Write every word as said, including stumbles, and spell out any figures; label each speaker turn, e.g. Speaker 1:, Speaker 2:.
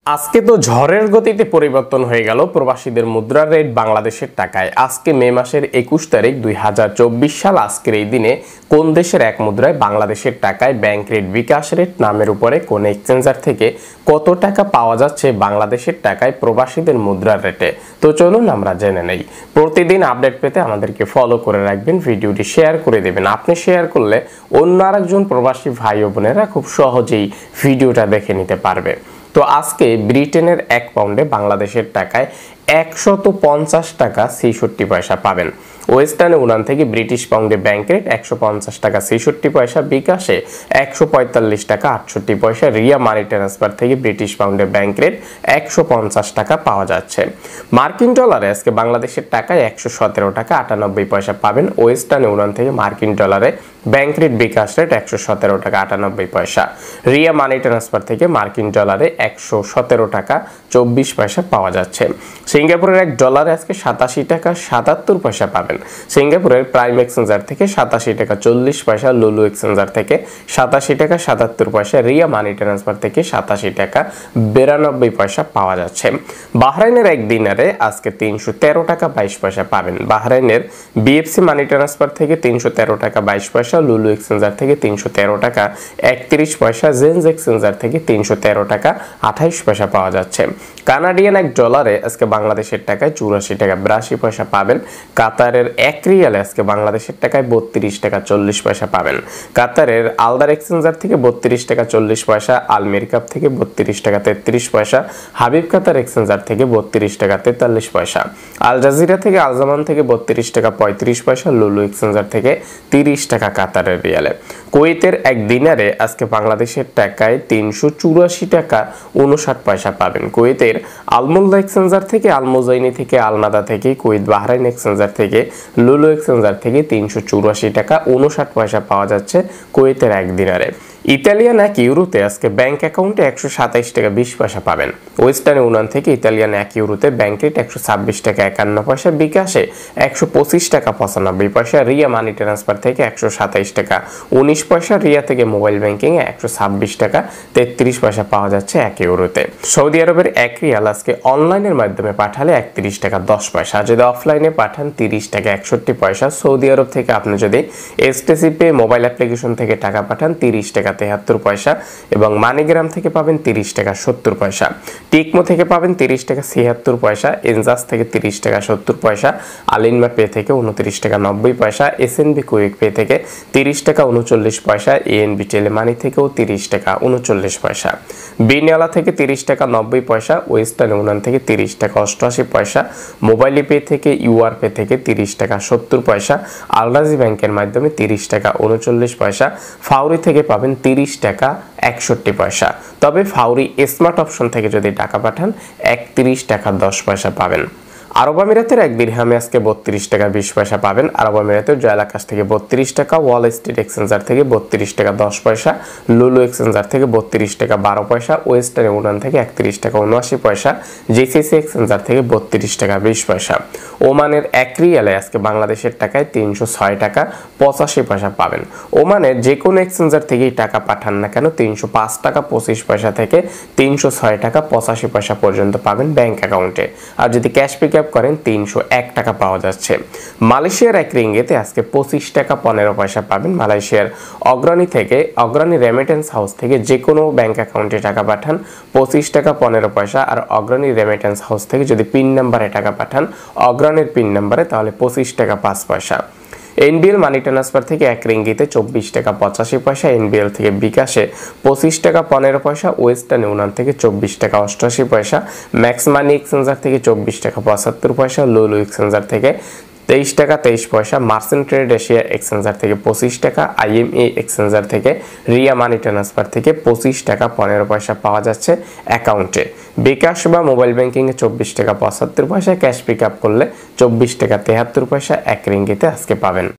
Speaker 1: আজকে তো ঝড়ের গতিতে পরিবর্তন হয়ে গেল প্রবাসীদের মুদ্রার রেট বাংলাদেশের টাকায়। আজকে মে মাসের একুশ তারিখ দুই হাজার চব্বিশ সাল। আজকের এই দিনে কোন দেশের এক মুদ্রায় বাংলাদেশের টাকায় ব্যাংক রেট বিকাশ রেট নামের উপরে কোন এক্সচেঞ্জার থেকে কত টাকা পাওয়া যাচ্ছে বাংলাদেশের টাকায় প্রবাসীদের মুদ্রার রেটে, তো চলুন আমরা জেনে নেই। প্রতিদিন আপডেট পেতে আমাদেরকে ফলো করে রাখবেন, ভিডিওটি শেয়ার করে দেবেন। আপনি শেয়ার করলে অন্য আরেকজন প্রবাসী ভাই ও বোনেরা খুব সহজেই ভিডিওটা দেখে নিতে পারবে। তো আজকে ব্রিটেনের এক পাউন্ডে বাংলাদেশের টাকায় একশত পঞ্চাশ টাকা ছেষট্টি পয়সা পাবেন। ওয়েস্টার্ন ইউনিয়ন থেকে ব্রিটিশ পাউন্ডে ব্যাংক রেট একশো পঞ্চাশ টাকা ছেষট্টি পয়সা, বিকাশে একশো পঁয়তাল্লিশ টাকা আটষট্টি পয়সা, রিয়া মানি ট্রান্সফার থেকে ব্রিটিশ পাউন্ডে ব্যাংক রেট একশো পঞ্চাশ টাকা পাওয়া যাচ্ছে। মার্কিন ডলারে আজকে বাংলাদেশের টাকায় একশো সতেরো টাকা আটানব্বই পয়সা পাবেন। ওয়েস্টার্ন ইউনিয়ন থেকে মার্কিন ডলারে ব্যাংক রেট বিকাশ রেট একশো সতেরো টাকা আটানব্বই পয়সা, রিয়া মানি ট্রান্সফার থেকে মার্কিন ডলারে একশো সতেরো টাকা চব্বিশ পয়সা পাওয়া যাচ্ছে। সিঙ্গাপুরের এক ডলারে আজকে সাতাশি টাকা সাতাত্তর পয়সা পাবেন। সিঙ্গাপুরের প্রাইম এক্সচেঞ্জার থেকে সাতাশি টাকা চল্লিশ পয়সা, লুলু এক্সচেঞ্জার থেকে সাতাশি টাকা সাতাত্তর পয়সা, রিয়া মানি ট্রান্সফার থেকে সাতাশি টাকা বিরানব্বই পয়সা পাওয়া যাচ্ছে। বাহরাইনের এক দিনারে আজকে তিনশো তেরো টাকা বাইশ পয়সা পাবেন। বাহরাইনের বিএফসি মানি ট্রান্সফার থেকে তিনশো তেরো টাকা বাইশ পয়সা, লুলু এক্সচেঞ্জার থেকে তিনশো তেরো টাকা একত্রিশ পয়সা, জেন্স এক্সচেঞ্জার থেকে তিনশো তেরো টাকা আঠাইশ পয়সা পাওয়া যাচ্ছে। কানাডিয়ান এক ডলারে আজকে বাংলাদেশের টাকায় চুরাশি টাকা বিরাশি পয়সা পাবেন। কাতারের এক রিয়ালে আজকে বাংলাদেশের টাকায় বত্রিশ টাকা চল্লিশ পয়সা পাবেন। কাতারের আলদার এক্সচেঞ্জার থেকে বত্রিশ টাকা চল্লিশ পয়সা, আলমির কাপ থেকে বত্রিশ টাকা তেত্রিশ পয়সা, হাবিব কাতার এক্সচেঞ্জার থেকে বত্রিশ টাকা তেতাল্লিশ পয়সা, আল জাজিরা থেকে আলজামান থেকে বত্রিশ টাকা পঁয়ত্রিশ পয়সা, লুলু এক্সচেঞ্জার থেকে তিরিশ টাকা কাতারের রিয়ালে। কুয়েতের এক দিনারে আজকে বাংলাদেশের টাকায় তিনশো চুরাশি টাকা উনষাট পয়সা পাবেন। কুয়েতের আলমুল্লা এক্সচেঞ্জার থেকে, আলমোজাইনি থেকে, আলনাদা থেকে, কুয়েত বাহরাইন এক্সচেঞ্জার থেকে, লুলু এক্সচেঞ্জার থেকে তিনশো চুরাশি টাকা উনষাট পয়সা পাওয়া যাচ্ছে কুয়েতের এক দিনারে। ইতালিয়ান এক ইউরোতে আজকে ব্যাংক অ্যাকাউন্টে একশো সাতাইশ টাকা বিশ পয়সা পাবেন। ওয়েস্টার্ন ইউনিয়ন থেকে ইতালিয়ান এক ইউরোতে ব্যাংক রেট একশো ছাব্বিশ টাকা একান্ন পয়সা, বিকাশে একশো পঁচিশ টাকা পঁচানব্বই পয়সা, রিয়া মানি ট্রান্সফার থেকে একশো সাতাইশ টাকা উনিশ পয়সা, রিয়া থেকে মোবাইল ব্যাংকিংয়ে একশো ছাব্বিশ টাকা তেত্রিশ পয়সা পাওয়া যাচ্ছে এক ইউরোতে। সৌদি আরবের এক রিয়াল আজকে অনলাইনের মাধ্যমে পাঠালে একত্রিশ টাকা দশ পয়সা, যদি অফলাইনে পাঠান তিরিশ টাকা একষট্টি পয়সা। সৌদি আরব থেকে আপনি যদি এসটিসি পে মোবাইল অ্যাপ্লিকেশন থেকে টাকা পাঠান তিরিশ টাকা তেহাত্তর পয়সা, এবং মানিগ্রাম থেকে পাবেন তিরিশ টাকা সত্তর পয়সা, টিকমো থেকে পাবেন তিরিশ টাকা ছিয়াত্তর পয়সা, এনজাস থেকে তিরিশ টাকা সত্তর পয়সা, আলিনমা পে থেকে উনত্রিশ টাকা নব্বই পয়সা, এসএনবি কুইক পে থেকে তিরিশ টাকা উনচল্লিশ পয়সা, এএনবি টেলিমানি থেকেও তিরিশ টাকা উনচল্লিশ পয়সা, বিনিয়ালা থেকে তিরিশ টাকা নব্বই পয়সা, ওয়েস্টার্ন ইউনিয়ন থেকে তিরিশ টাকা অষ্টআশি পয়সা, মোবাইল পে থেকে ইউআর পে থেকে তিরিশ টাকা সত্তর পয়সা, আলরাজি ব্যাংকের মাধ্যমে তিরিশ টাকা উনচল্লিশ পয়সা, ফাউরি থেকে পাবেন তিরিশ টাকা একষট্টি পয়সা। তবে ফাউরি স্মার্ট অপশন থেকে যদি টাকা পাঠান একত্রিশ টাকা দশ পয়সা পাবেন। আরব আমিরাতের এক দিরহামে আজকে বত্রিশ টাকা বিশ পয়সা পাবেন। আরব আমিরাতের জয়েল আকাশ থেকে বত্রিশ টাকা, ওয়াল স্ট্রিট এক্সচেঞ্জার থেকে বত্রিশ টাকা দশ পয়সা, লুলু এক্সচেঞ্জার থেকে বত্রিশ টাকা বারো পয়সা, ওয়েস্টার্ন ইউনিয়ন থেকে একত্রিশ টাকা উনআশি পয়সা, জিসিসি এক্সচেঞ্জার থেকে বত্রিশ টাকা বিশ পয়সা। ওমানের এক রিয়ালে আজকে বাংলাদেশের টাকায় তিনশো ছয় টাকা পঁচাশি পয়সা পাবেন। ওমানের যে কোনো এক্সচেঞ্জার থেকেই টাকা পাঠান না কেন তিনশো পাঁচ টাকা পঁচিশ পয়সা থেকে তিনশো ছয় টাকা পঁচাশি পয়সা পর্যন্ত পাবেন ব্যাংক অ্যাকাউন্টে। আর যদি ক্যাশ পিক করেন তিনশো এক টাকা পাওয়া যাচ্ছে। মালয়েশিয়ার এক রিঙ্গিতে আজকে পঁচিশ টাকা পনেরো পয়সা পাবেন। মালয়েশিয়ার অগ্রণী থেকে, অগ্রণী রেমিটেন্স হাউস থেকে যে কোনো ব্যাংক অ্যাকাউন্টে টাকা পাঠান পঁচিশ টাকা পনেরো পয়সা, আর অগ্রণী রেমিটেন্স হাউস থেকে যদি পিন নাম্বারে টাকা পাঠান অগ্রণীর পিন নাম্বারে তাহলে পঁচিশ টাকা পাঁচ পয়সা। এনবিএল মানি ট্রান্সফার থেকে এক রিঙ্গিতে চব্বিশ টাকা পঁচাশি পয়সা, এনবিএল থেকে বিকাশে পঁচিশ টাকা পনেরো পয়সা, ওয়েস্টার্ন ইউনিয়ন থেকে চব্বিশ টাকা অষ্টআশি পয়সা, ম্যাক্স মানি এক্সচেঞ্জার থেকে চব্বিশ টাকা পঁচাত্তর পয়সা, লুলু এক্সচেঞ্জার থেকে তেইশ টাকা তেইশ পয়সা, মার্চেন্ট ট্রেড এশিয়া এক্সচেঞ্জার থেকে পঁচিশ টাকা, আইএমএ এক্সচেঞ্জার থেকে রিয়া মানি ট্রান্সফার থেকে পঁচিশ টাকা পনেরো পয়সা পাওয়া যাচ্ছে অ্যাকাউন্টে। বিকাশ বা মোবাইল ব্যাংকিংয়ে চব্বিশ টাকা পঁচাত্তর পয়সা, ক্যাশ পিক আপ করলে চব্বিশ টাকা তেহাত্তর পয়সা এক রিঙ্গিতে আজকে পাবেন।